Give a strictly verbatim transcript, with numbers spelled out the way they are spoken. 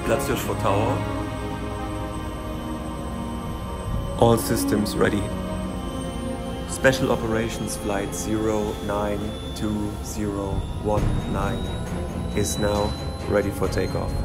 Platz for tower. All systems ready. Special Operations Flight zero nine two zero one nine is now ready for takeoff.